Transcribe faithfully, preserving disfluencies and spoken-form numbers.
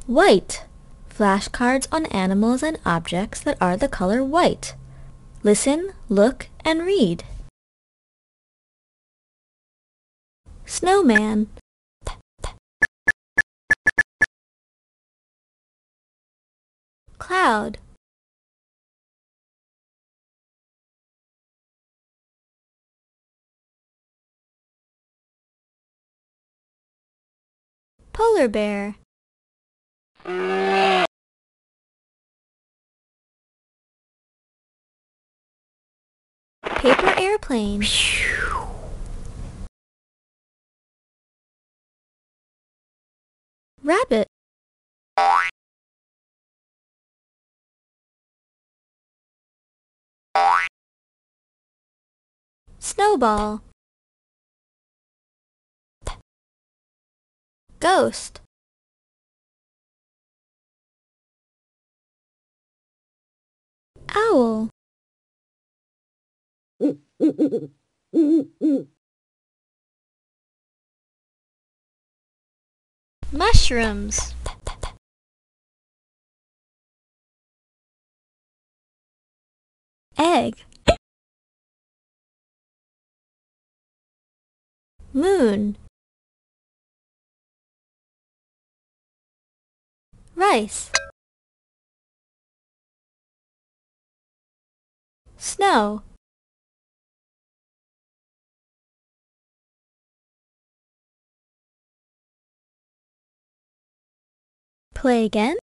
White. Flashcards on animals and objects that are the color white. Listen, look, and read. Snowman. Cloud. Polar bear. Paper airplane. Rabbit. Snowball. Ghost. Owl. Mushrooms. Egg. Moon. Rice. Snow. Play again.